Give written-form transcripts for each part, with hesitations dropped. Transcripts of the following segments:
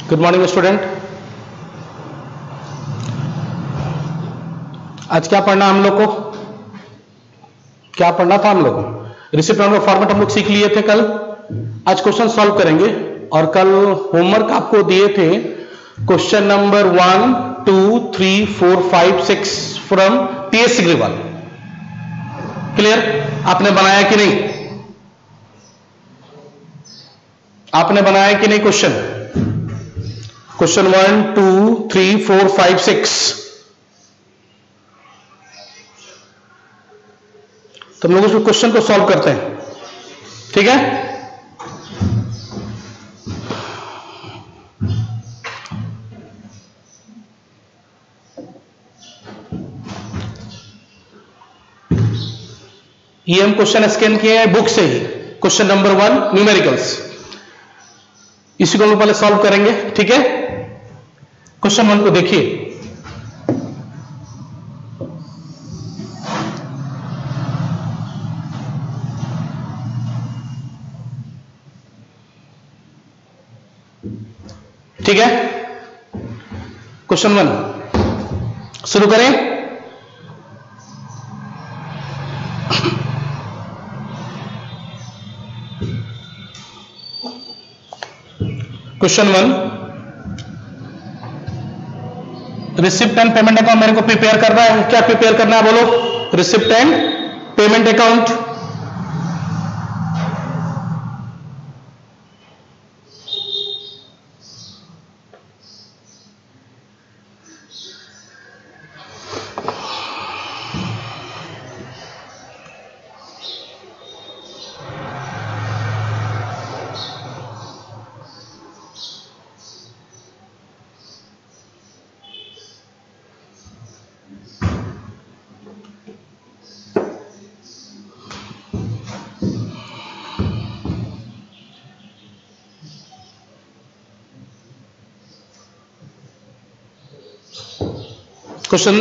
Good morning student. आज क्या पढ़ना हम लोग को, क्या पढ़ना था हम लोग को? रिसिप्ट का फॉर्मेट हम लोग सीख लिए थे कल। आज क्वेश्चन सॉल्व करेंगे और कल होमवर्क आपको दिए थे question number 1, 2, 3, 4, 5, 6 from TS Grewal. Clear? आपने बनाया कि नहीं? आपने बनाया कि नहीं क्वेश्चन? क्वेश्चन 1, 2, 3, 4, 5, 6। तो हम लोग उस क्वेश्चन को सॉल्व करते हैं, ठीक है? ये हम क्वेश्चन स्कैन किए हैं बुक से ही। क्वेश्चन नंबर 1 न्यूमेरिकल्स, इसी को हम पहले सॉल्व करेंगे, ठीक है? क्वेश्चन 1 को देखिए। ठीक है, क्वेश्चन 1 शुरू करें। Question 1, receipt and payment account मेरे को प्रिपेयर करना है। क्या प्रिपेयर करना है बोलो? Receipt and payment account. Question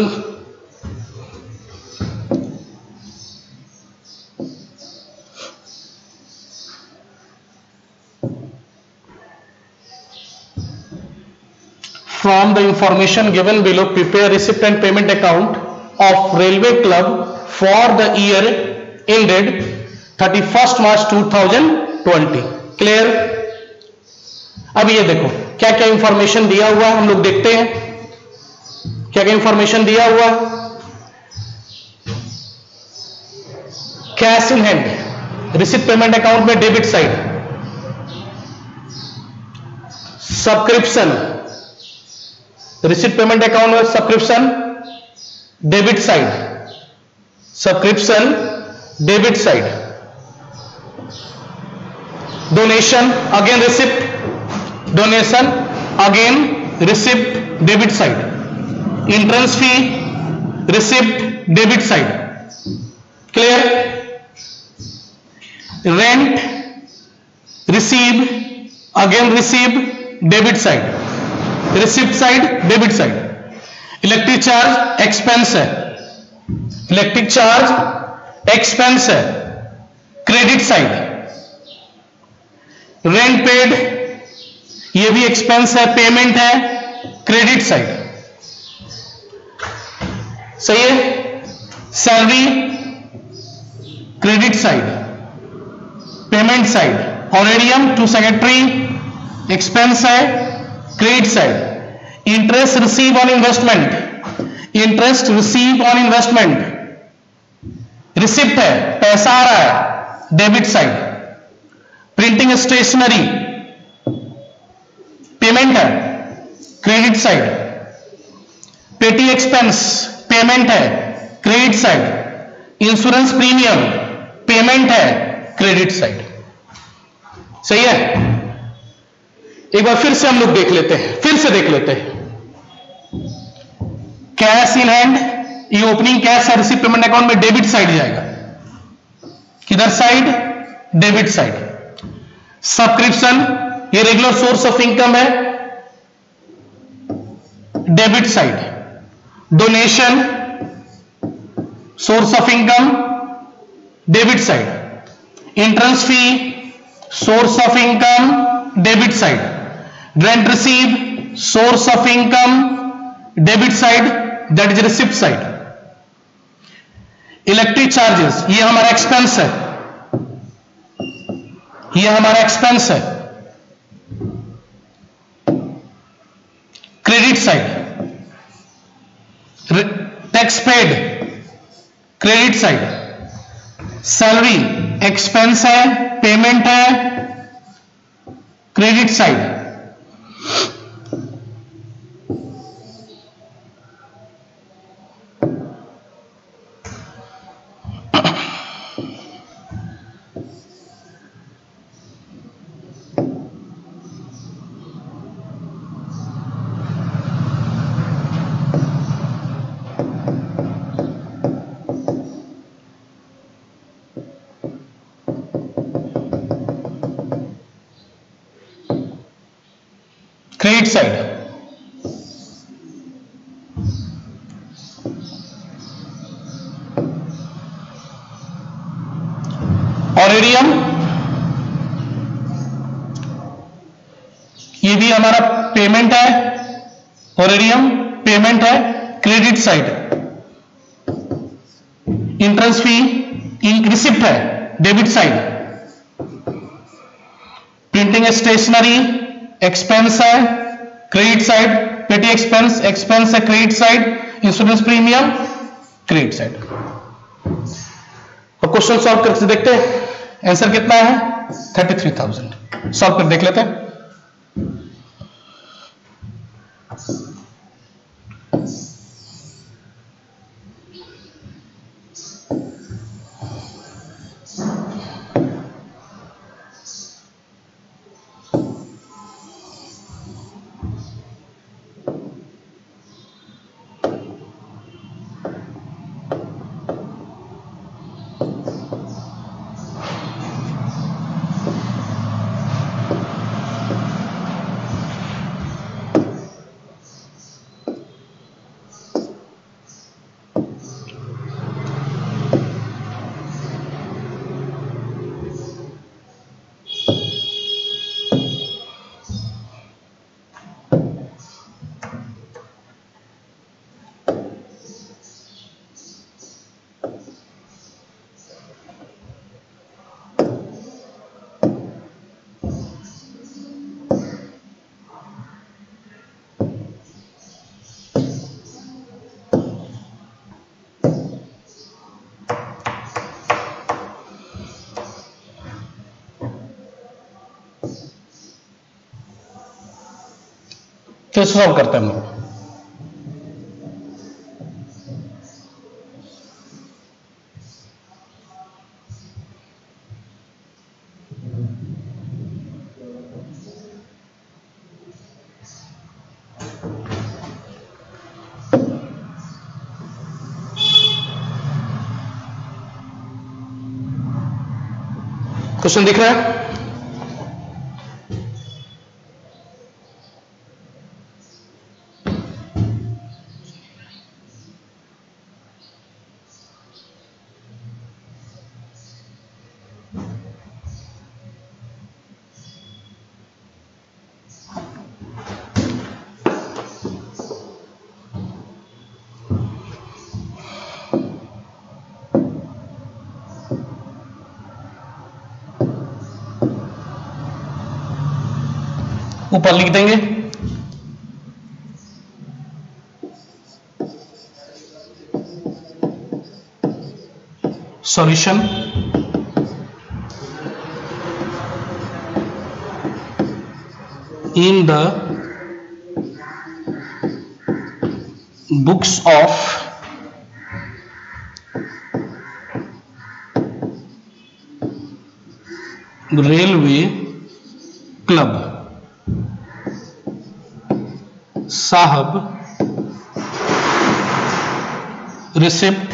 from the information given below, prepare receipt and payment account of Railway Club for the year ended 31st March 2020। Clear? अब ये देखो क्या क्या इंफॉर्मेशन दिया हुआ है, हम लोग देखते हैं क्या क्या इंफॉर्मेशन दिया हुआ। Cash in hand, receipt payment account में debit side, subscription, receipt payment account में subscription debit side, subscription debit side, donation again receipt, donation again receipt debit side, entrance fee receipt debit side. Clear? Rent receive again receive debit side, receipt side debit side. Electric charge expense है, electric charge expense है credit side. Rent paid ये भी expense है, payment है credit side. सही है? Salary credit side, payment side. Honorarium to secretary expense है credit side. Interest receive on investment, interest receive on investment receipt है, पैसा आ रहा है debit side. Printing stationery payment है credit side. Petty expense payment है credit side. Insurance premium payment है credit side. सही है? एक बार फिर से हम लोग देख लेते हैं, फिर से देख लेते हैं। कैश इन हैंड, ये ओपनिंग कैश है, रिसिप्ट पेमेंट अकाउंट में डेबिट साइड जाएगा। किधर साइड? Debit side. सब्सक्रिप्शन ये रेगुलर सोर्स ऑफ इनकम है, debit side. Donation source of income debit side. Entrance fee source of income debit side. rent receive, source of income, debit side, that is receipt side. Electric charges, ये हमारा expense है, ये हमारा expense है. Credit side, tax paid, credit side. Salary expense है, payment है, credit side. Credit side, ऑरेडियम, ये भी हमारा पेमेंट है, ऑरेडियम पेमेंट है, credit side. Interest fee receipt है, debit side. Printing stationery expense है, credit side. Petty expense, expense है, credit side. Insurance premium, credit side. और क्वेश्चन सॉल्व करके देखते हैं आंसर कितना है. 33,000. सॉल्व कर देख लेते हैं. तो सॉल्व करते हैं हम लोग. क्वेश्चन दिख रहा है. ऊपर लिख देंगे. Solution in the books of railway club साहब receipt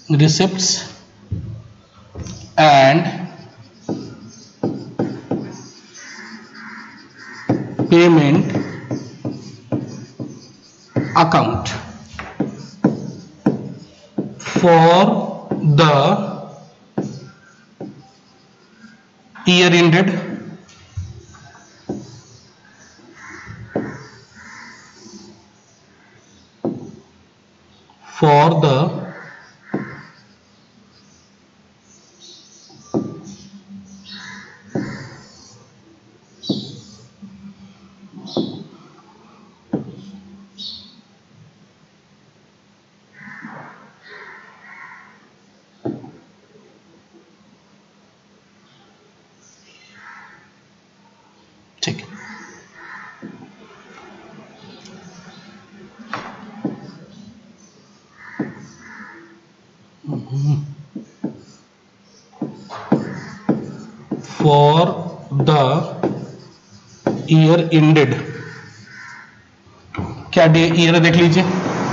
receipts and payment account for the year ended for the ठीक है। For the year ended, क्या ईयर देख लीजिए,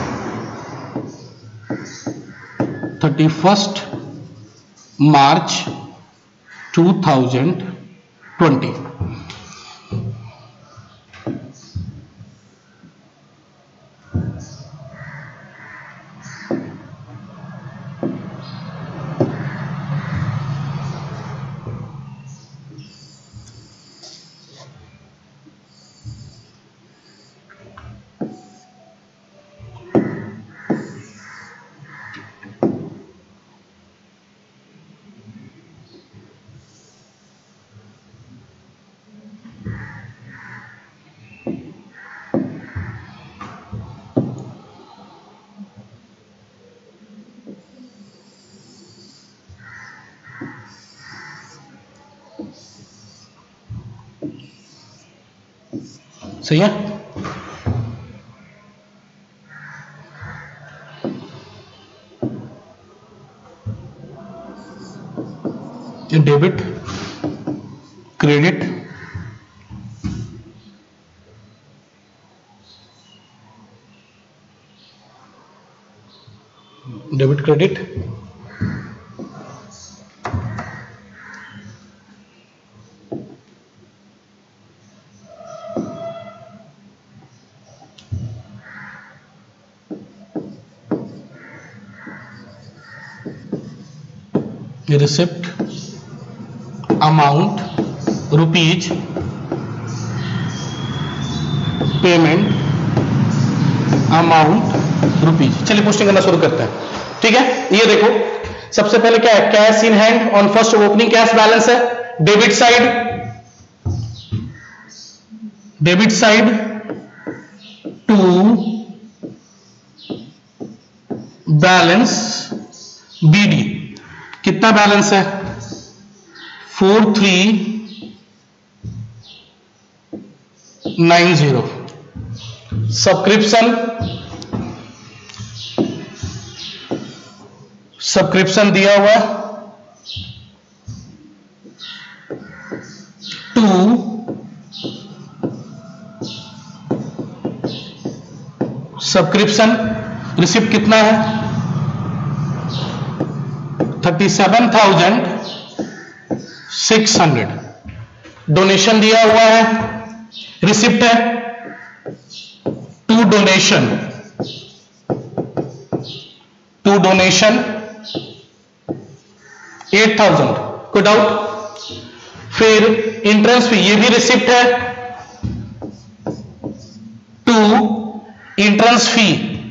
31 मार्च 2020। सही है। Debit credit debit credit receipt amount rupees payment amount rupees. चलिए posting करना शुरू करते हैं। ठीक है, ये देखो सबसे पहले क्या है, cash in hand on first opening cash balance है, debit side to balance BD. कितना बैलेंस है, 4390। सब्सक्रिप्शन दिया हुआ है टू सब्सक्रिप्शन। रिसिप्ट कितना है, 37,600। डोनेशन दिया हुआ है, रिसिप्ट है टू डोनेशन 8,000। कोई डाउट? फिर इंट्रेंस फी, ये भी रिसिप्ट है to entrance fee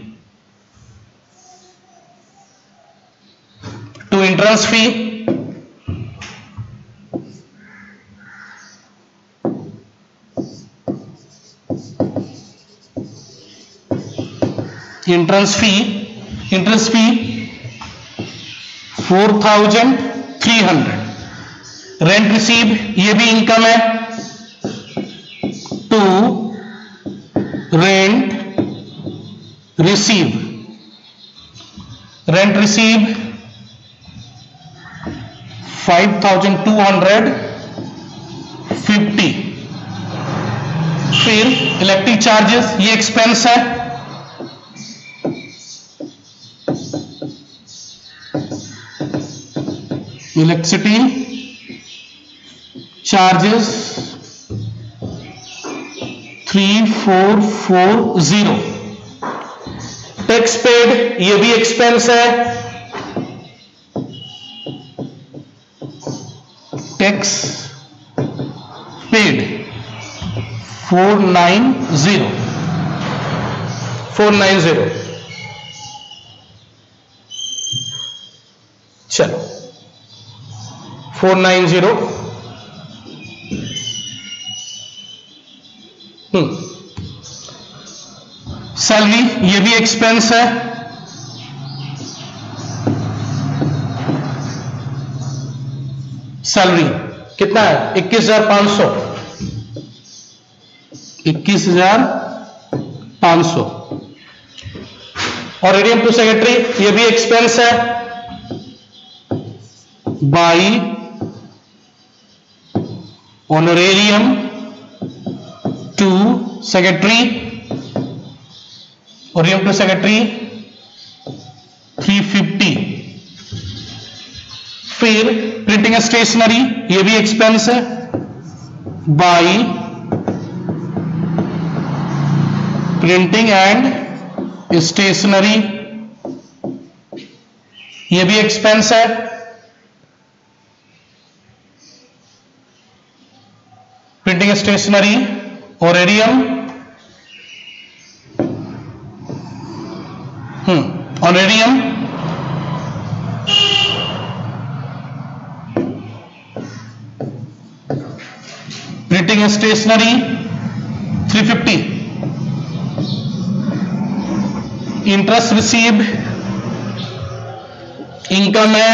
entrance fee 4,300। Rent receive, ये भी इनकम है टू रेंट रिसीव 5,250। फिर इलेक्ट्रिक चार्जेस, ये एक्सपेंस है इलेक्ट्रिसिटी चार्जेस 3440। टैक्स पेड, ये भी एक्सपेंस है, टैक्स पेड 490। चलो 490। सैलरी, ये भी एक्सपेंस है, सैलरी कितना है 21,500। 21,500। और एडीएम टू सेक्रेटरी, ये भी एक्सपेंस है, by honorarium to secretary, honorarium to secretary 350। फिर प्रिंटिंग स्टेशनरी, ये भी एक्सपेंस है, बाई प्रिंटिंग एंड स्टेशनरी, ये भी एक्सपेंस है, printing stationery honorarium honorarium printing stationery 350। Interest receive income है,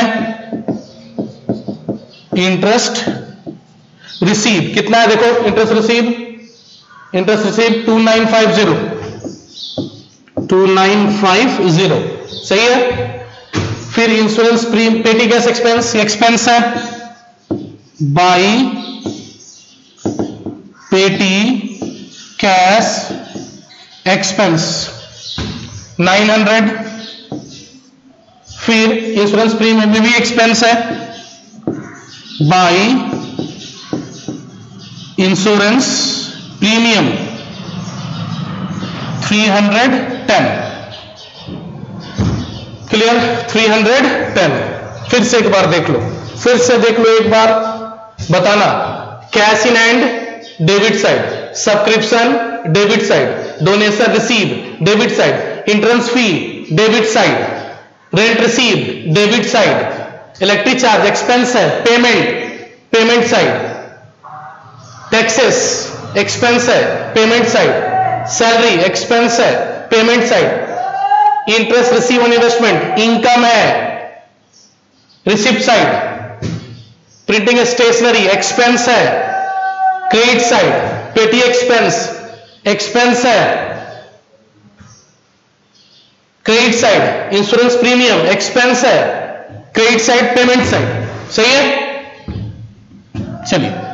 इंटरेस्ट रिसीव कितना है, देखो इंटरेस्ट रिसीव 2950 सही है। फिर insurance petty cash expense, expense है, बाई पेटी कैश एक्सपेंस 900। फिर इंश्योरेंस प्रीमियम में भी एक्सपेंस है, बाई इंश्योरेंस प्रीमियम 310। क्लियर 310। फिर से एक बार देख लो, एक बार बताना। Cash in hand debit side, subscription debit side, donation receive debit side, entrance fee debit side, rent receive debit side, electric charge expense है, पेमेंट साइड, टैक्सेस एक्सपेंस है, payment side, salary expense है, payment side, interest receive on investment income है, receipt side, printing stationery expense है, credit side, petty expense है, credit side, insurance premium expense है, credit side, payment side. सही है। चलिए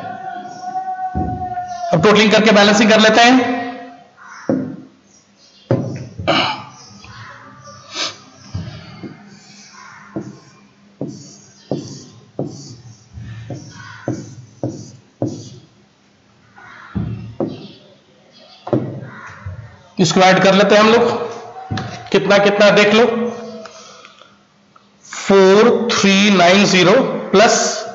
अब टोटलिंग करके बैलेंसिंग कर लेते हैं। इसको ऐड कर लेते हैं हम लोग, कितना कितना देख लो। 4390 plus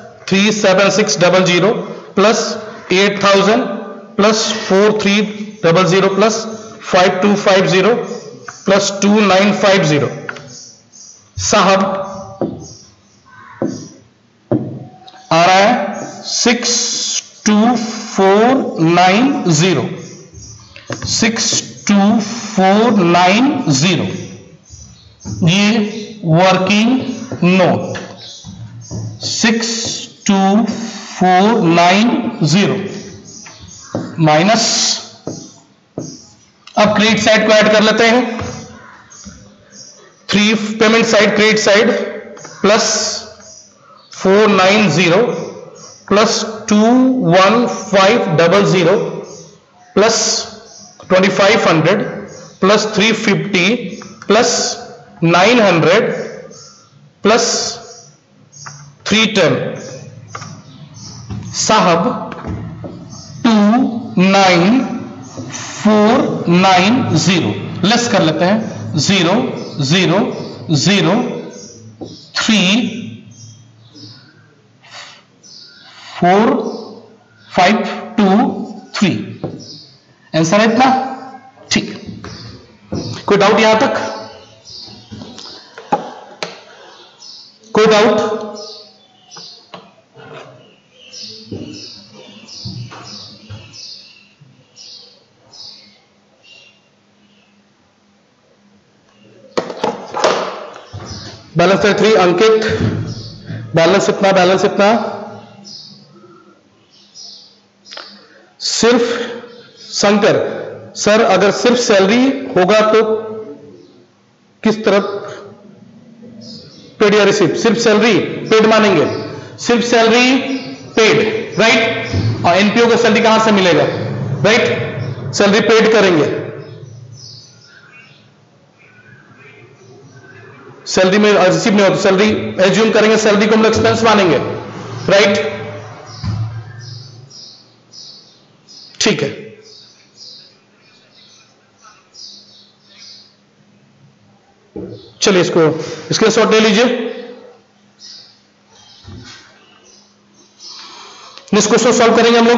37600 plus 8000 plus 4300 plus 5250 plus 2950। साहब आ रहा है 62490 62490। ये वर्किंग नोट 62490 माइनस, अब क्रेडिट साइड को ऐड कर लेते हैं। 3 payment side, credit side plus 490 plus 21500 plus 2500 plus 350 plus 900 plus 310 साहब 29490 लेस कर लेते हैं 0 0 0 3 4 5 2 3 आंसर है इतना। ठीक, कोई डाउट यहां तक? कोई डाउट? बैलेंस है 3 अंकित, बैलेंस इतना, बैलेंस इतना। सिर्फ शंकर सर, अगर सिर्फ सैलरी होगा तो किस तरफ पेड या रिसीव? सिर्फ सैलरी पेड मानेंगे, सिर्फ सैलरी पेड, राइट। और एनपीओ का सैलरी कहां से मिलेगा, राइट? सैलरी पेड करेंगे, सैलरी में रिसीव नहीं हो तो सैलरी एज्यूम करेंगे, सैलरी को हम एक्सपेंस मानेंगे, राइट? ठीक है, चलिए इसको इसके शॉर्ट ले लीजिए। नेक्स्ट क्वेश्चन सॉल्व करेंगे हम लोग।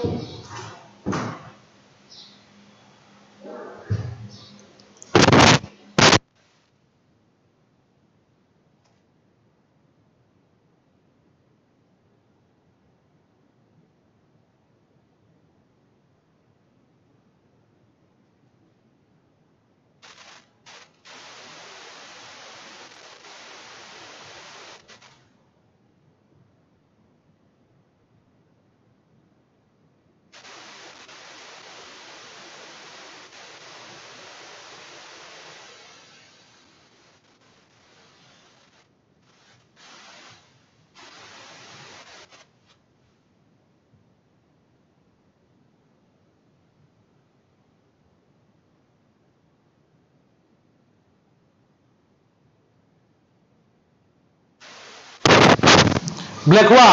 ब्लैक हुआ,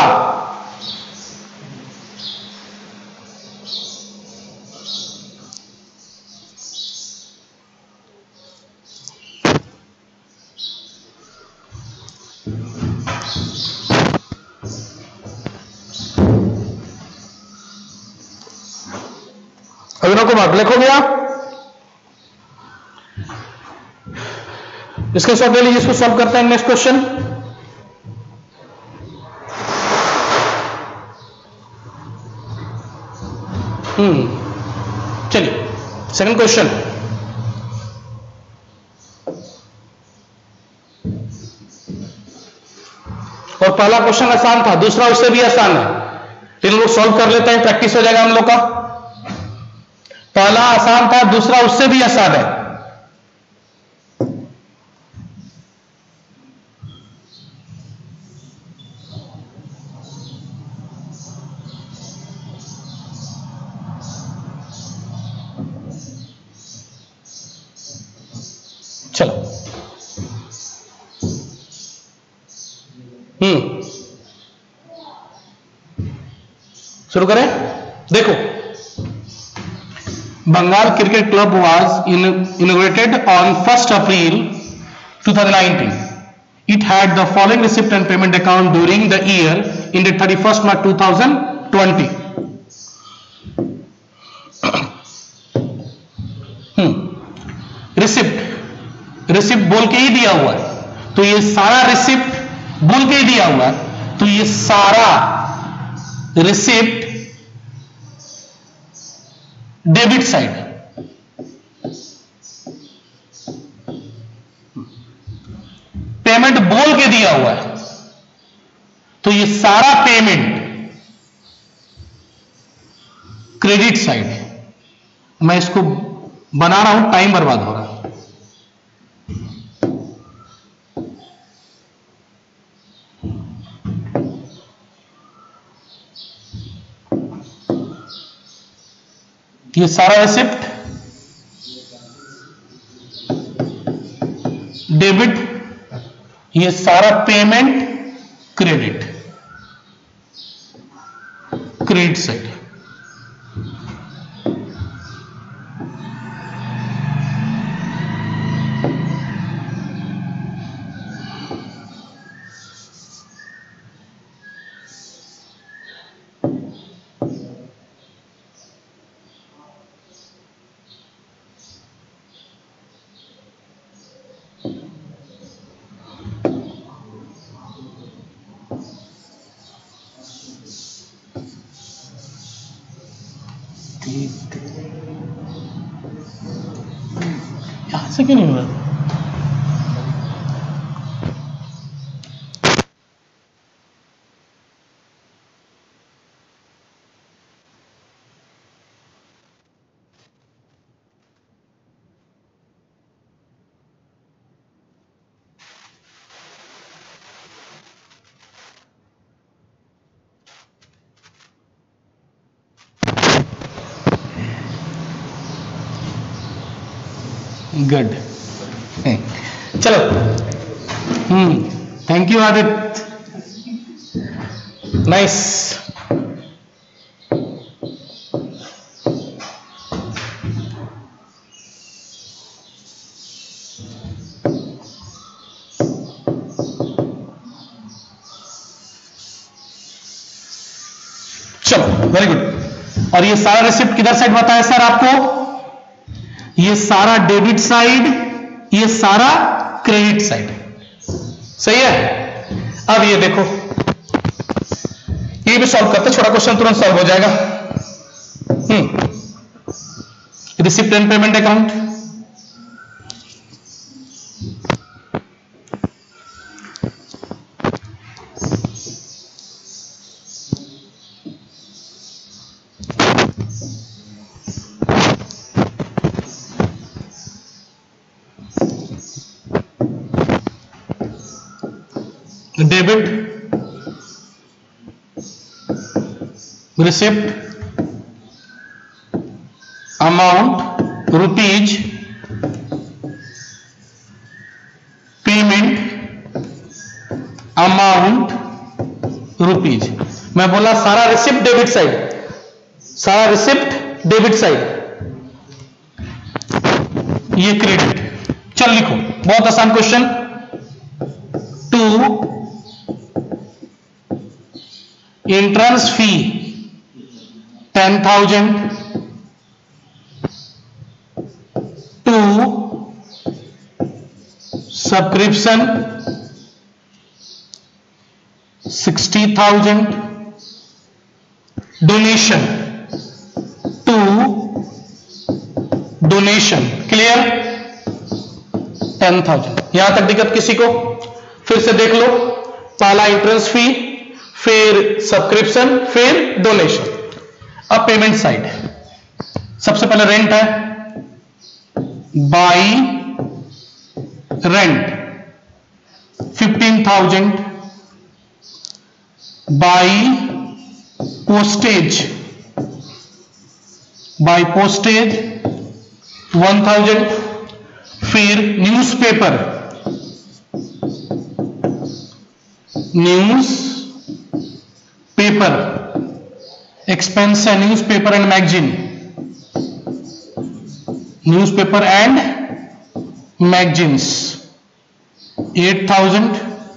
अभिनव कुमार ब्लैक हो गया। इसके साथ ले लीजिए, इसको सॉल्व करते हैं। नेक्स्ट क्वेश्चन, चलिए सेकंड क्वेश्चन। और पहला क्वेश्चन आसान था, दूसरा उससे भी आसान है, तीन लोग सॉल्व कर लेते हैं, प्रैक्टिस हो जाएगा हम लोग का। पहला आसान था, दूसरा उससे भी आसान है। चलो शुरू करें। देखो, Bengal cricket club was inaugurated on 1st April 2019. It had the following receipt and payment account during the year ended 31st March 2020. Receipt बोल के ही दिया हुआ है, तो ये सारा रिसिप्ट बोल के ही दिया हुआ है, तो ये सारा रिसिप्ट डेबिट साइड है। पेमेंट बोल के दिया हुआ है, तो ये सारा पेमेंट क्रेडिट साइड है। मैं इसको बना रहा हूं, टाइम बर्बाद हो रहा है। ये सारा रिसिप्ट डेबिट, ये सारा पेमेंट क्रेडिट, क्रेडिट साइड। यहां से क्यों नहीं हो रहा? गुड, चलो। Thank you Aditya, nice. चलो, वेरी गुड। और ये सारा रिसिप्ट किधर साइड बताया सर आपको? ये सारा डेबिट साइड, ये सारा क्रेडिट साइड, सही है। अब ये देखो, ये भी सॉल्व करते, छोटा क्वेश्चन तुरंत सॉल्व हो जाएगा। Receipt and payment account, debit, receipt, amount rupees, payment, amount rupees. मैं बोला सारा रिसिप्ट डेबिट साइड, सारा रिसिप्ट डेबिट साइड, ये क्रेडिट। चल लिखो, बहुत आसान question. To entrance fee 10,000 to subscription 60,000 donation to donation, clear? 10,000। यहां तक दिक्कत किसी को? फिर से देख लो, पहला एंट्रेंस फी, फिर सब्सक्रिप्शन, फिर डोनेशन। अब पेमेंट साइड, सबसे पहले रेंट है, by rent 15,000, by postage, by postage 1,000, फिर न्यूज़पेपर, न्यूज पेपर एक्सपेंस है, newspaper and magazine, newspaper and magazines 8,000,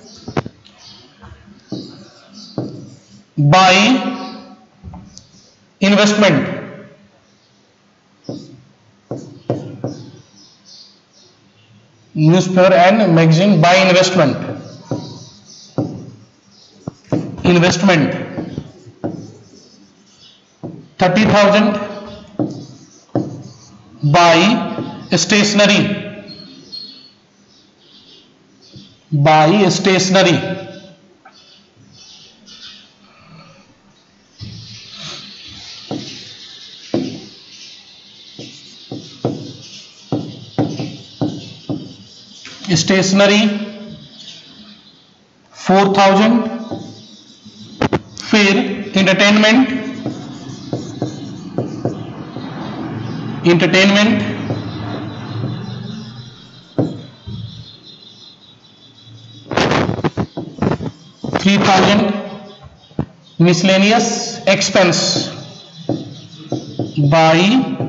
by investment, newspaper and magazine by investment, investment 30,000, by stationery, by stationery stationery 4,000, फिर entertainment, entertainment 5,000, 3000 miscellaneous expense by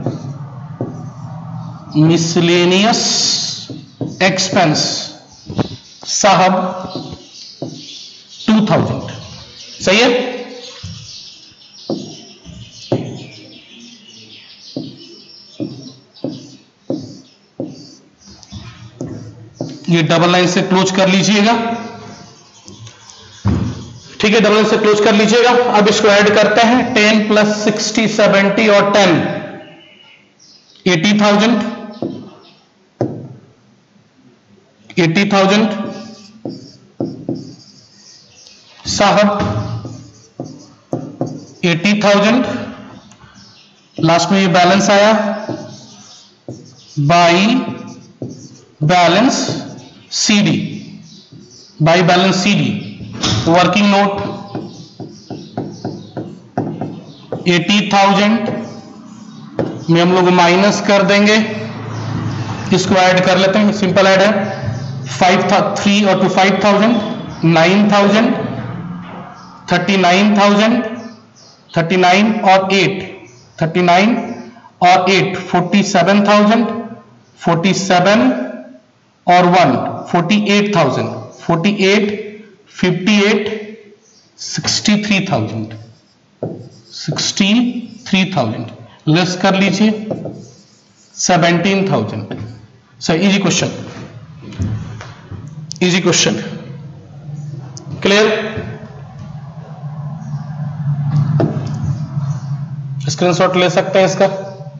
miscellaneous expense साहब 2000। सही है। ये double line से close कर लीजिएगा, ठीक है, डबल लाइन से क्लोज कर लीजिएगा। अब इसको ऐड करते हैं, 10 प्लस 60 70 और 10 80,000 साहब 80,000 लास्ट में ये बैलेंस आया by balance CD, by balance CD. Working note 80,000 में हम लोग माइनस कर देंगे, इसको ऐड कर लेते हैं, सिंपल ऐड है। 3 और 2 5,000 9,000 39,000 39 और 8 39 और 8 47,000 47 और 1 48,000 48 58 63,000 63,000 लेस कर लीजिए 17,000। Sir easy question, easy question, clear. Screenshot ले सकते हैं इसका,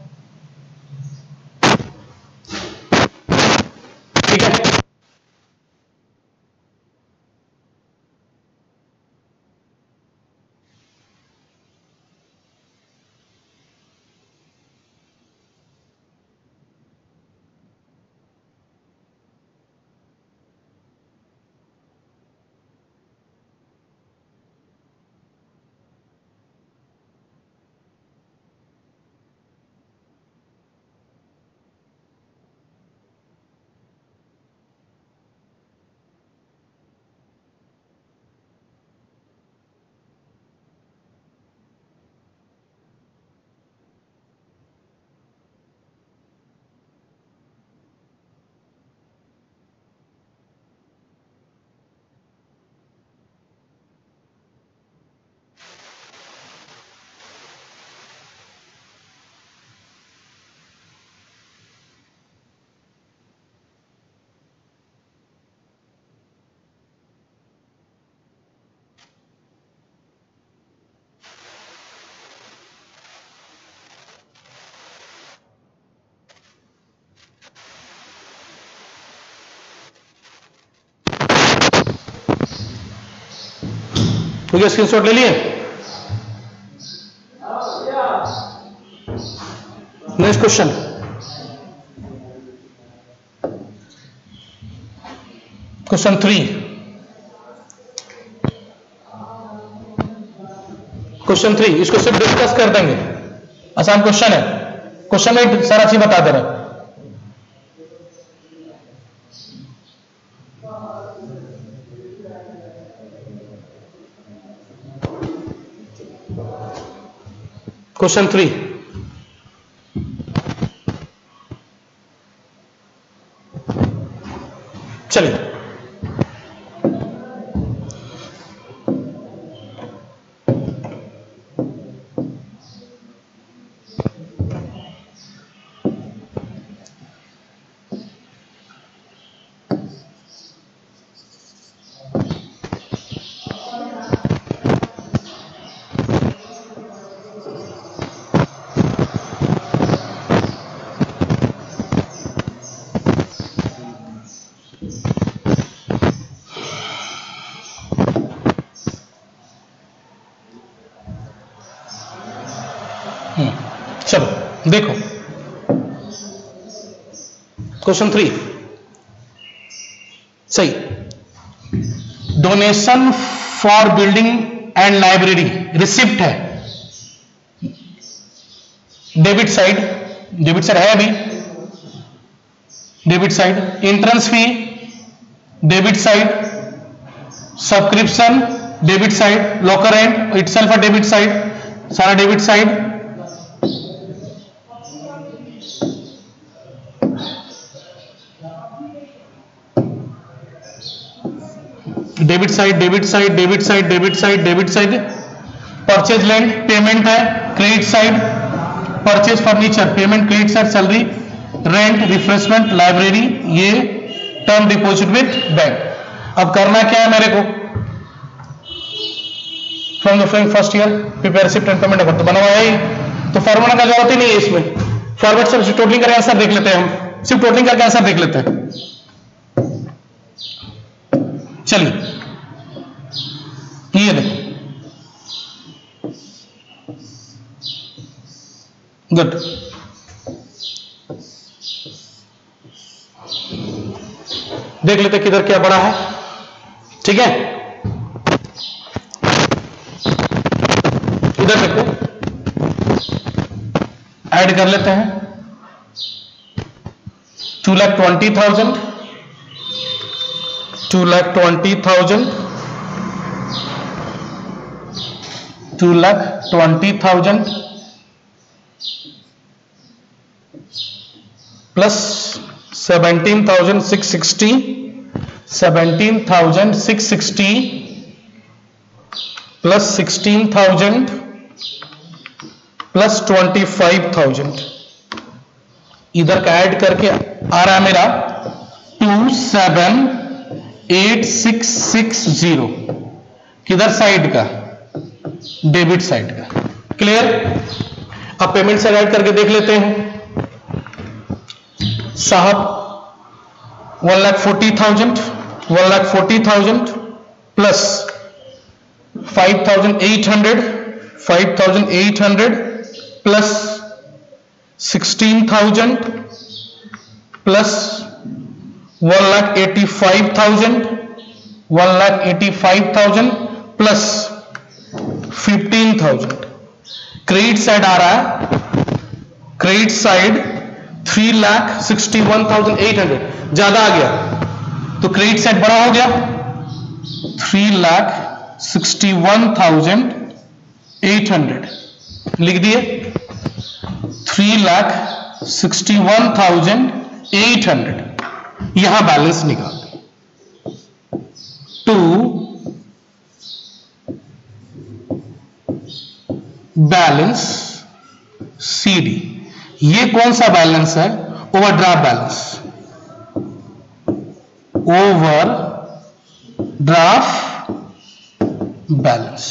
ठीक है। तो स्क्रीनशॉट ले लिए। Next question, question 3। क्वेश्चन 3 इसको सिर्फ डिस्कस कर देंगे, आसान क्वेश्चन है। क्वेश्चन में सारा चीज बता दे रहा है। क्वेश्चन 3, चलिए चलो देखो क्वेश्चन 3 सही। Donation for building and library receipt है, डेबिट साइड है अभी, debit side. Entrance fee debit side, subscription debit side, locker and itself a debit side, सारा debit side, debit side, debit side, debit side, debit side, debit side, purchase land payment है, credit side, purchase furniture payment, credit side, salary, rent, refreshment, library, ये term deposit with bank. अब करना क्या है मेरे को, from the following first year prepare receipt and payment account, तो बनवाया ही, तो फॉर्मूला का जरूरत ही नहीं है इसमें, फॉरवर्ड से टोटलिंग करके आंसर देख लेते हैं हम, सिर्फ टोटलिंग करके आंसर देख लेते हैं। चलिए ये देखो, गुड, देख लेते किधर क्या बड़ा है, ठीक है, इधर देखो, ऐड कर लेते हैं, 2,20,000, 2,20,000, 2,20,000 प्लस 17,660, 17,660 प्लस 16,000 प्लस 25,000, इधर का ऐड करके आ रहा है मेरा 27,8660, किधर साइड का, डेबिट साइड का, क्लियर। अब पेमेंट से ऐड करके देख लेते हैं साहब, 1,40,000, 1,40,000 plus 5,800, 5,800 plus 16,000 plus 1,85,000, 1,85,000 plus 15,000, credit side आ रहा है, क्रेडिट साइड 3,61,800, ज्यादा आ गया तो क्रेडिट साइड बड़ा हो गया, 3,61,800 लिख दिए, 3,61,800, यहां बैलेंस निकाल, टू बैलेंस सीडी, ये कौन सा बैलेंस है, overdraft balance, overdraft balance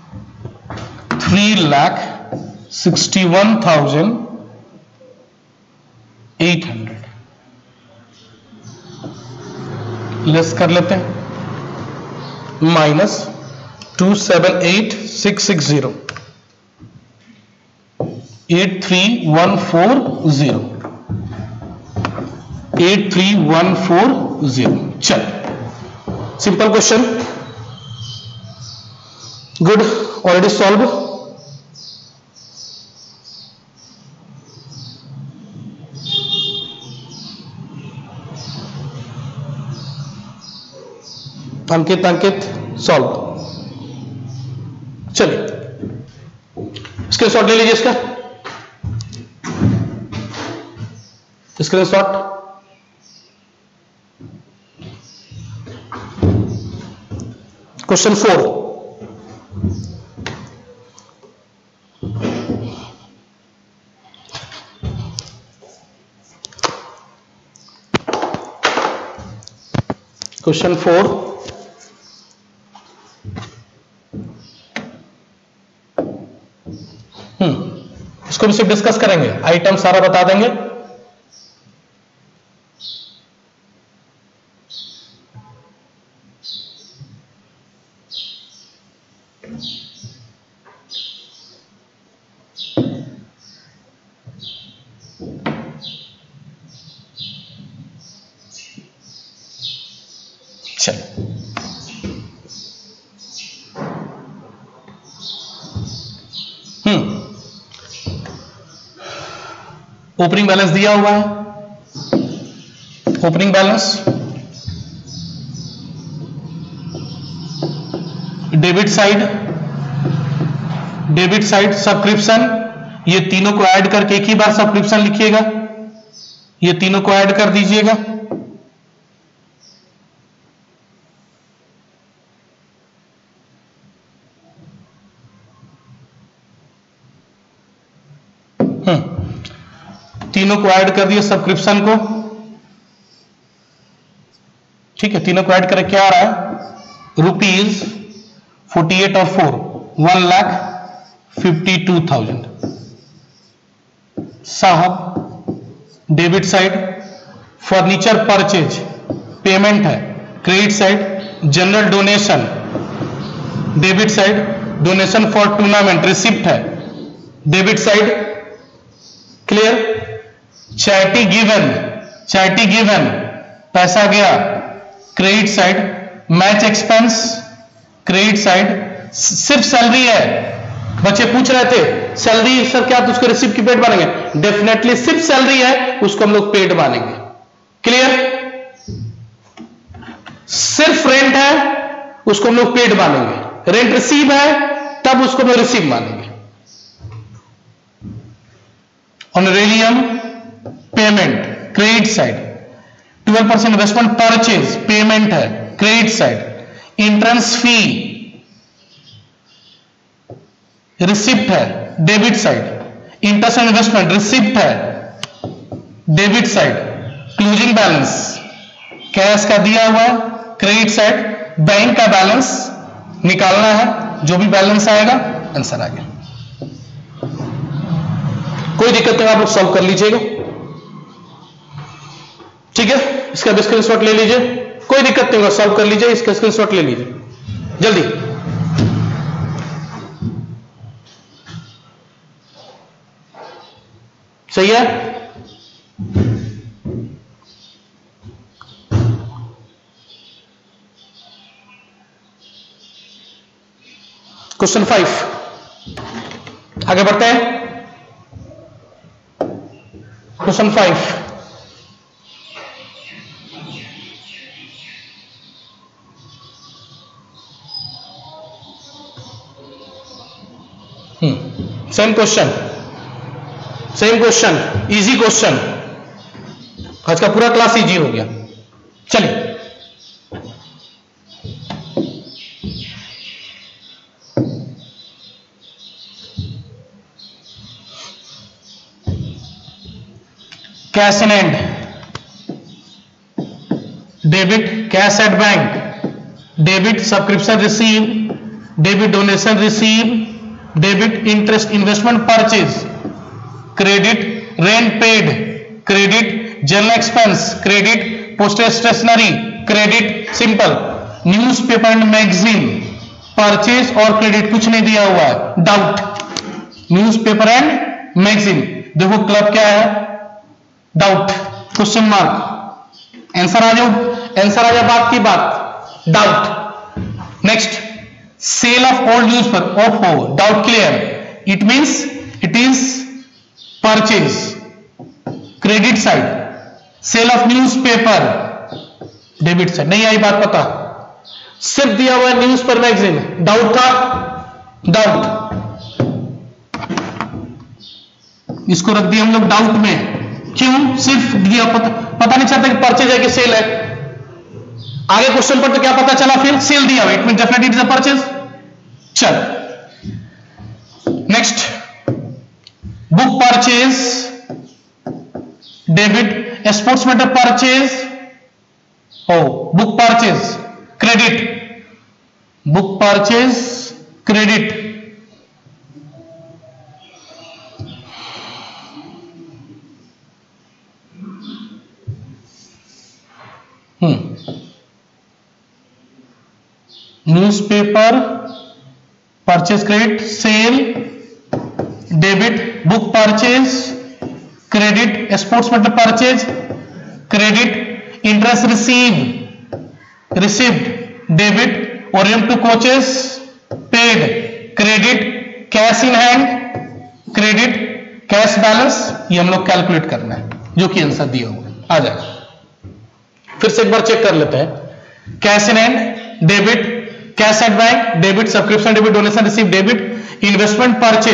3,61,800, less कर लेते हैं, माइनस 278,660, 83,140, 83,140, चल, simple question, good, already solve. Ankit solve, चलिए स्क्रीनशॉट ले लीजिए इसका, स्क्रीनशॉट, क्वेश्चन 4, क्वेश्चन 4, इसको भी सिर्फ डिस्कस करेंगे, आइटम सारा बता देंगे, चलिए ओपनिंग बैलेंस दिया हुआ है, opening balance debit side subscription, ये तीनों को ऐड करके एक ही बार सब्सक्रिप्शन लिखिएगा, ये तीनों को ऐड कर दीजिएगा। तीनों को ऐड कर दिए सब्सक्रिप्शन को, ठीक है। तीनों को ऐड करके क्या आ रहा है, ₹48 और 4 1,52,000। साहब debit side furniture purchase payment है, credit side general donation, debit side donation for tournament receipt है, debit side clear. Charity given पैसा गया, credit side match expense, credit side सिर्फ सैलरी है। बच्चे पूछ रहे थे सैलरी सर क्या तो उसको रिसिप्ट की पेड मानेंगे, डेफिनेटली सिर्फ सैलरी है उसको हम लोग पेड मानेंगे, क्लियर। सिर्फ रेंट है उसको हम लोग पेड मानेंगे, रेंट रिसीव है तब उसको हम लोग रिसीव मानेंगे। Honorarium payment credit side, 12% investment purchase payment है, credit side, entrance fee receipt है, debit side, interest investment receipt है, debit side, closing balance cash का दिया हुआ है, क्रेडिट साइड बैंक का बैलेंस निकालना है, जो भी बैलेंस आएगा आंसर आ गया। कोई दिक्कत नहीं, आप लोग सॉल्व कर लीजिएगा, ठीक है। इसका भी स्क्रीनशॉट ले लीजिए, कोई दिक्कत नहीं होगा, सॉल्व कर लीजिए, इसका स्क्रीनशॉट ले लीजिए जल्दी। सही है। क्वेश्चन 5 आगे बढ़ते हैं। Question 5 same question easy question, आज का पूरा क्लास इजी हो गया। चलिए cash in hand, debit cash at bank, debit subscription receive, debit donation receive, debit interest investment purchase, credit rent paid, credit general expense, credit postage stationery, credit simple newspaper and magazine, purchase और credit कुछ नहीं दिया हुआ है, doubt newspaper and magazine, देखो club क्या है, doubt question mark, answer आ जाओ, बात की बात, doubt. Next sale of old newspaper, ओहो doubt clear, it means it is purchase, credit side, sale of newspaper debit side, नहीं आई बात पता, सिर्फ दिया हुआ न्यूज पर मैगजीन, डाउट था, डाउट, इसको रख दिया हम लोग डाउट में, क्यों सिर्फ दिया, पता नहीं चलता कि परचेज है कि सेल है। आगे क्वेश्चन पर तो क्या पता चला, फिर सेल दिया हुआ, it mean definitely it is a purchase. चल next book purchase, debit sports matter purchase, book purchase credit, book purchase credit, newspaper purchase credit, sale debit, book purchase credit, sports matter purchase credit, interest received debit, orient to coaches paid credit, cash in hand credit, cash balance, ये हम लोग calculate करना है, जो कि answer दिया हुआ आ जाएगा। फिर से एक बार चेक कर लेते हैं, cash in hand debit, cash at bank debit, subscription debit, donation receive debit, investment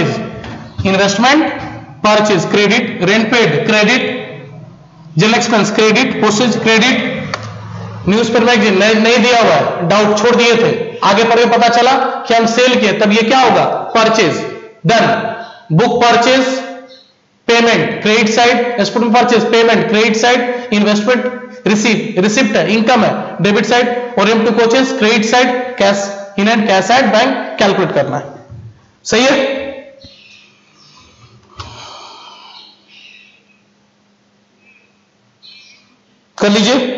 purchase credit, rent paid credit, general expense credit, postage credit, newspaper magazine नहीं दिया हुआ है, डाउट छोड़ दिए थे, आगे पढ़ के पता चला कि हम सेल किए, तब ये क्या होगा, purchase done, book purchase payment credit side, export purchase payment credit side, investment receipt है, इनकम है डेबिट साइड, और M to coaches credit side, cash in and cash at bank calculate करना है। सही है, कर लीजिए।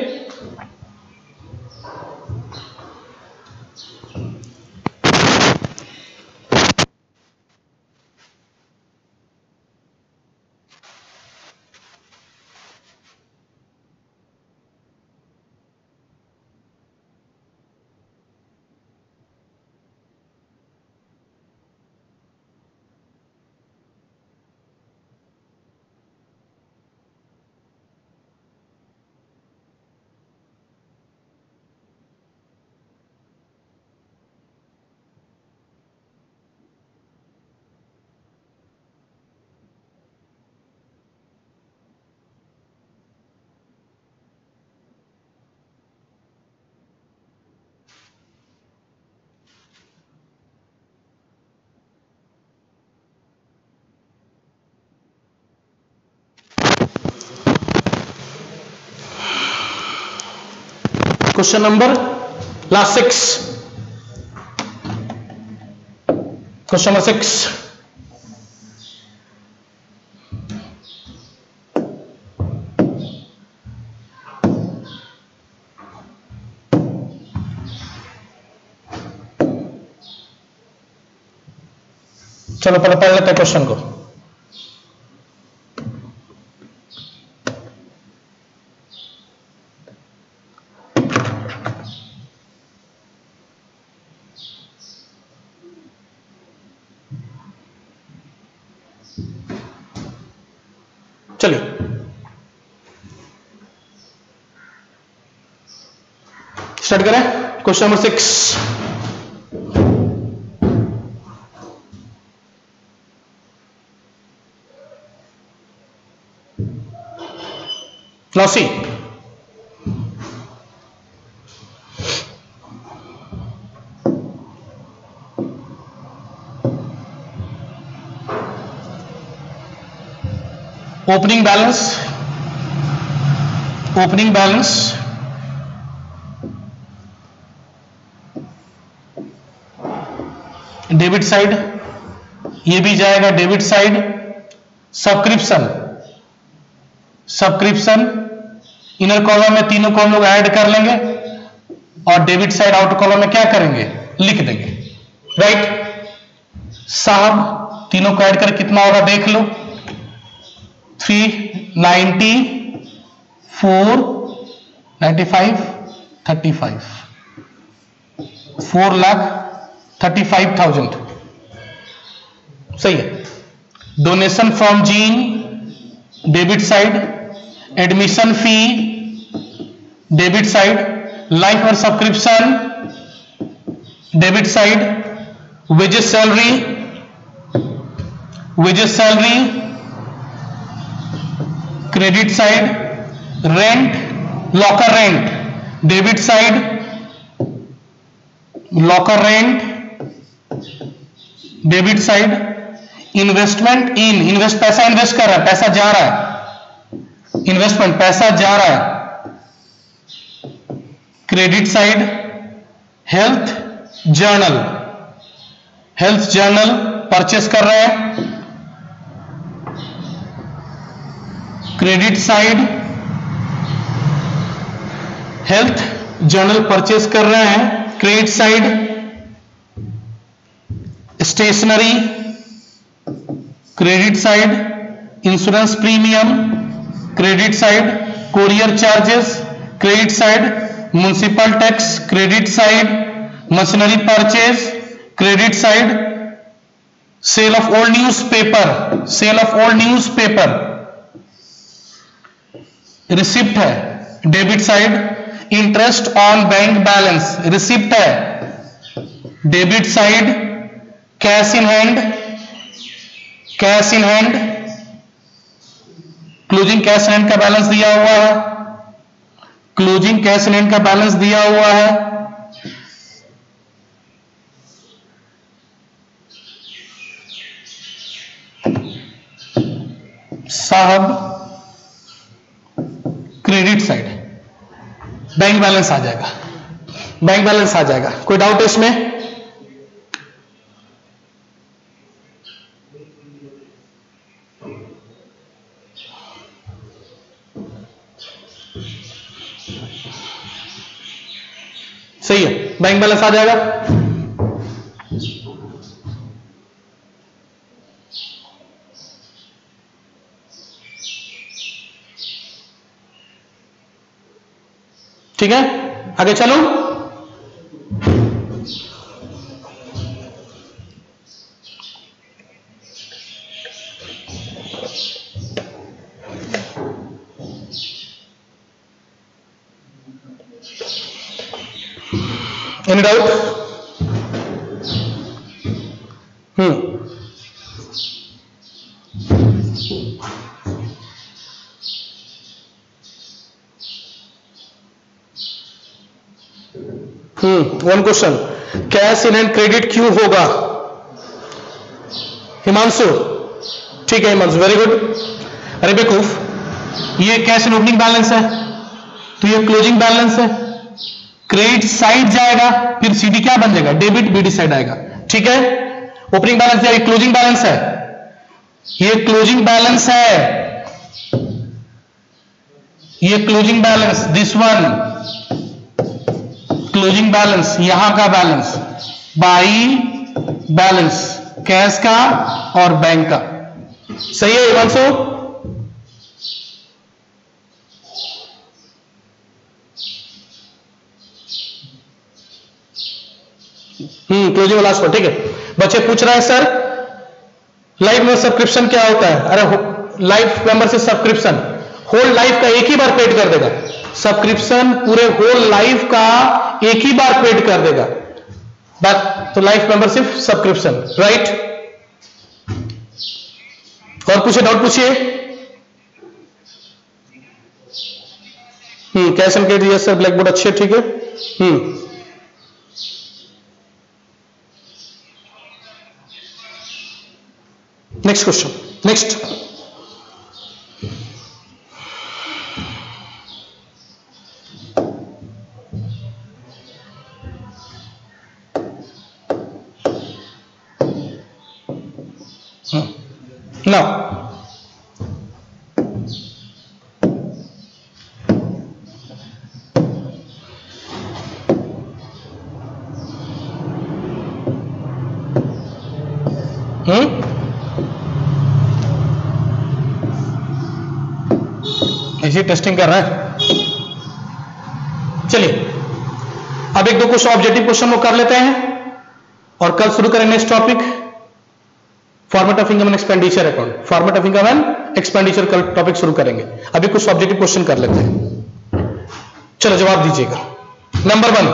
Question number last 6, question number 6, चलो पहले पढ़ लेते हैं क्वेश्चन को। चलिए स्टार्ट करें। Question number 6, now see, opening balance debit side, ये भी जाएगा debit side, subscription inner column में तीनों को हम लोग ऐड कर लेंगे और डेबिट साइड आउटर कॉलम में क्या करेंगे, लिख देंगे, राइट साहब। तीनों को ऐड कर कितना होगा देख लो, 394 95 35 4,35,000 सही है। डोनेशन फ्रॉम जीन debit side, admission fee debit side, life और subscription debit side, wages salary credit side, rent locker rent debit side, locker rent debit side, investment पैसा इन्वेस्ट कर रहा है, पैसा जा रहा है, इन्वेस्टमेंट पैसा जा रहा है credit side, health journal purchase कर रहे हैं credit side, health journal purchase कर रहे हैं credit side, stationery credit side, insurance premium credit side, courier charges credit side, municipal tax credit side, machinery purchase credit side, sale of old newspaper receipt है debit side, interest on bank balance receipt है debit side cash in hand, cash in hand, closing cash in hand का balance दिया हुआ है, closing cash in hand का balance दिया हुआ है, साहब क्रेडिट साइड बैंक बैलेंस आ जाएगा, बैंक बैलेंस आ जाएगा। कोई डाउट है इसमें? सही है, बैंक बैलेंस आ जाएगा। ठीक है, आगे चलो। Any doubt? One question, cash in hand credit क्यों होगा? हिमांशु, ठीक है हिमांशु, वेरी गुड। अरे बेवकूफ, ये कैश इन ओपनिंग बैलेंस है तो ये क्लोजिंग बैलेंस है, क्रेडिट साइड जाएगा, फिर सीडी क्या बन जाएगा? डेबिट, बीडी साइड आएगा। ठीक है, ओपनिंग बैलेंस है, क्लोजिंग बैलेंस है, ये क्लोजिंग बैलेंस है, ये closing balance, this one closing balance, यहां का बैलेंस, बाई बैलेंस कैश का और बैंक का। सही है हिमांशु? क्लोजिंग लास्ट पर। ठीक है, बच्चे पूछ रहे हैं सर लाइफ में सब्सक्रिप्शन क्या होता है? अरे life membership subscription whole life का एक ही बार पेड कर देगा, सब्सक्रिप्शन पूरे होल लाइफ का एक ही बार पेड कर देगा, तो लाइफ मेंबरशिप सब्सक्रिप्शन, राइट? और पूछिए, डाउट पूछिए। Cash and credit, sir blackboard अच्छे, ठीक है। Next question, next. Now, ऐसी टेस्टिंग कर रहा है। चलिए अब एक दो कुछ ऑब्जेक्टिव क्वेश्चन वो कर लेते हैं और कल शुरू करें next topic, format of income and expenditure account, format of income and expenditure कल टॉपिक शुरू करेंगे। अभी कुछ ऑब्जेक्टिव क्वेश्चन कर लेते हैं, चलो जवाब दीजिएगा। Number 1,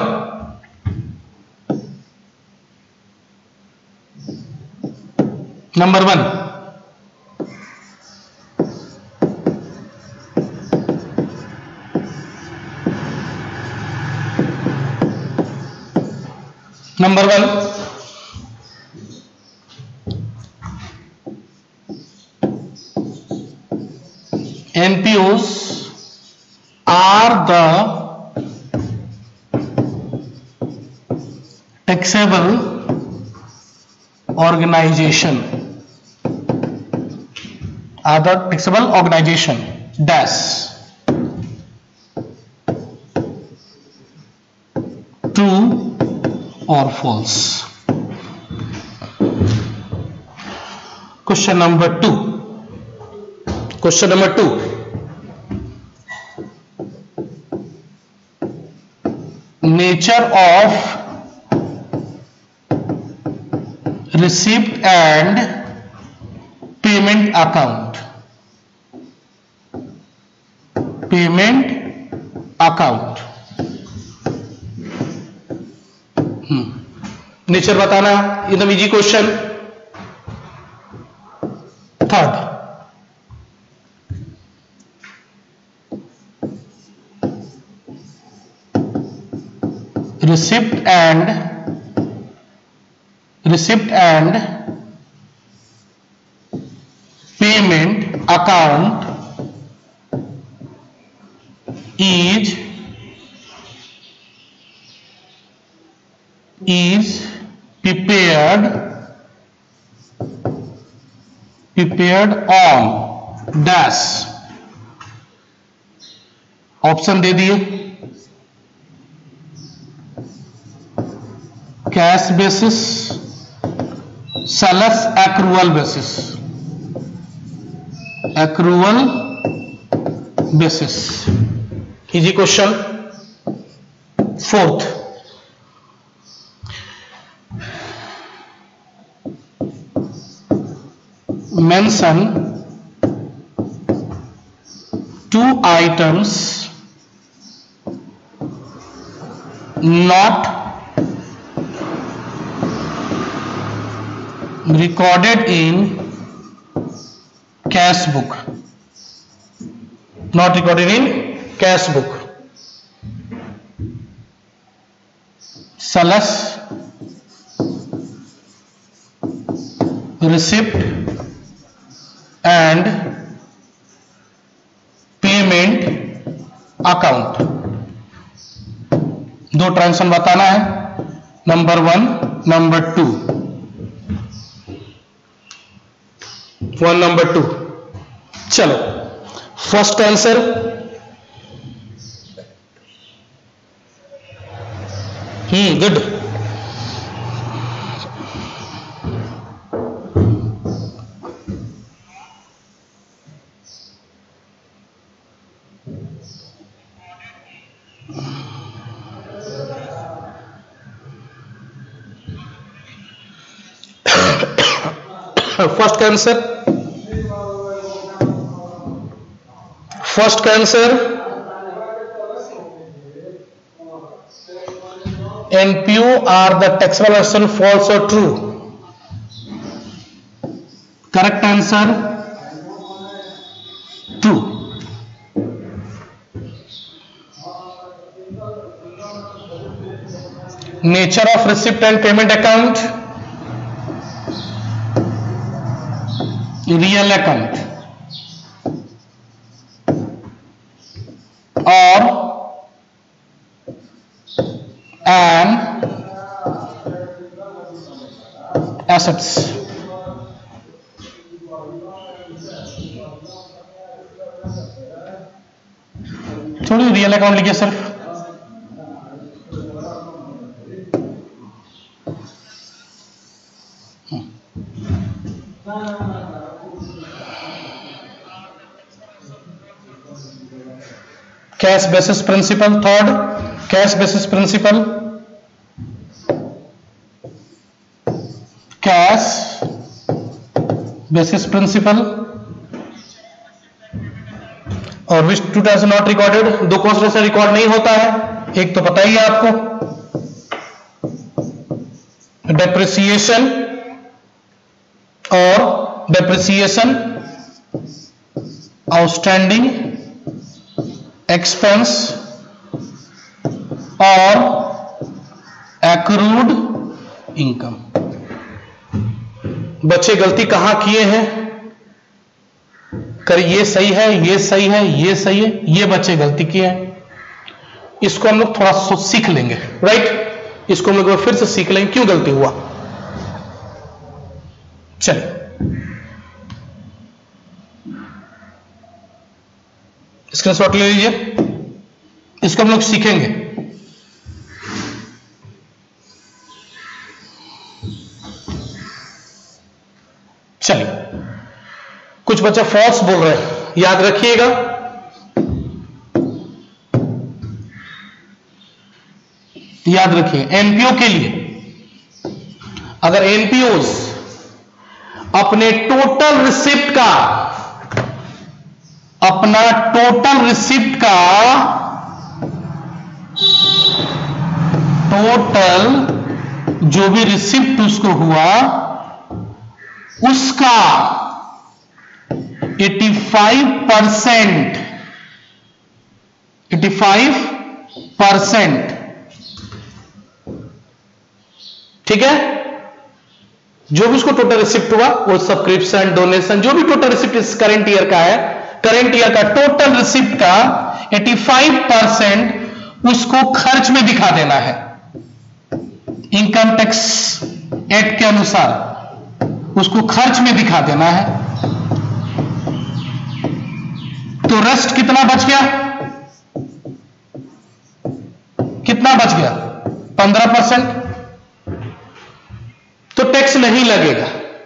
number 1, number 1, NPOs are the taxable organization, are the taxable organization dash true or false. Question number 2, question number 2, nature of receipt and payment account, payment account, nature बताना, एकदम easy question. Third, receipt and payment account is prepared on dash। Option दे दिए, cash basis, sales accrual basis, easy question. Fourth, mention two items not recorded in cash book, Salas, receipt and payment account. दो transaction बताना है, number 1, number 2। 1, number 2। चलो, first answer good. First answer NPO are the taxable action, false or true? Correct answer true। Nature of receipt and payment account, real account or an assets। थोड़ी real account लिखिए सिर्फ। Cash basis principle, third cash basis principle, cash basis principle और which two times not recorded. दो cost से record नहीं होता है, एक तो पता ही है आपको, डेप्रिसिएशन और डेप्रिसिएशन आउटस्टैंडिंग एक्सपेंस और एक्रूड इनकम। बच्चे गलती कहां किए हैं? कर ये सही है, ये सही है, ये सही है, ये बच्चे गलती किए हैं। इसको हम लोग थोड़ा सीख लेंगे, राइट? इसको हम लोग फिर से सीख लेंगे क्यों गलती हुआ। चलिए स्क्रीनशॉट ले लीजिए, इसको हम लोग सीखेंगे। चलिए, कुछ बच्चे फॉल्स बोल रहे हैं, याद रखिएगा। याद रखिए, एनपीओ के लिए अगर एनपीओस अपने टोटल रिसिप्ट का टोटल जो भी रिसिप्ट उसको हुआ उसका 85%, ठीक है, जो भी उसको टोटल रिसिप्ट हुआ वो सब्सक्रिप्शन, डोनेशन, जो भी टोटल रिसिप्ट इस करंट ईयर का है, करंट ईयर का टोटल रिसिप्ट का 85% उसको खर्च में दिखा देना है। इनकम टैक्स एक्ट के अनुसार उसको खर्च में दिखा देना है। तो रेस्ट कितना बच गया? कितना बच गया? 15%। तो टैक्स नहीं लगेगा,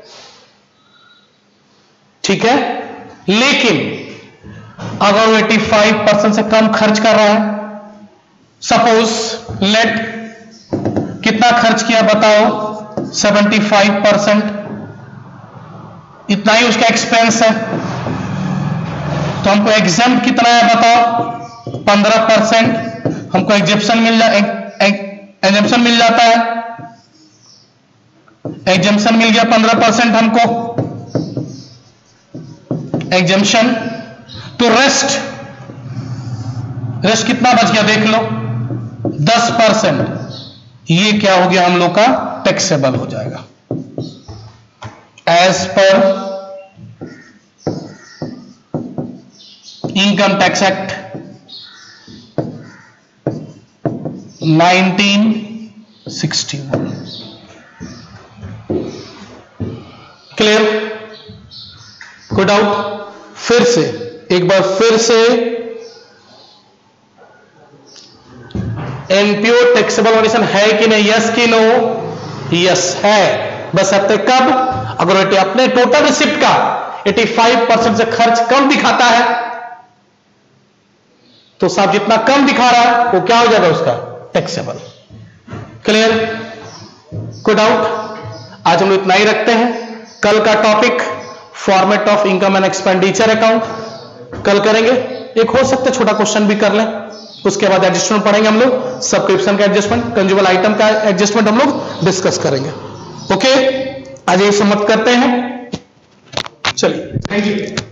ठीक है। लेकिन अगर वो 85% से कम खर्च कर रहा है, सपोज लेट कितना खर्च किया बताओ? 75%, इतना ही उसका एक्सपेंस है। तो हमको एग्जेम्प्ट कितना है बताओ? 15%। हमको एग्जेम्पशन मिल जाता है, एग्जेम्पशन मिल गया 15% हमको एग्जेम्पशन। तो रेस्ट कितना बच गया देख लो? 10%। ये क्या हो गया हम लोग का? टैक्सेबल हो जाएगा as per income tax act 1961। Clear? कोई डाउट? फिर से एक बार फिर से, एनपीओ टैक्सेबल ऑर्गेनाइजेशन है कि नहीं? यस कि नो? यस है। बस अब तक कब? अगर अपने टोटल रिसिप्ट का 85% से खर्च कम दिखाता है तो साहब जितना कम दिखा रहा है वो क्या हो जाएगा उसका? टैक्सेबल। क्लियर? कोई डाउट? आज हम लोग इतना ही रखते हैं। कल का topic format of income and expenditure account कल करेंगे। एक हो सकता है छोटा क्वेश्चन भी कर लें, उसके बाद एडजस्टमेंट पढ़ेंगे हम लोग, सब्सक्रिप्शन का एडजस्टमेंट, कंज्यूमर आइटम का एडजस्टमेंट हम लोग डिस्कस करेंगे। ओके, आज ये समाप्त करते हैं। चलिए, थैंक यू।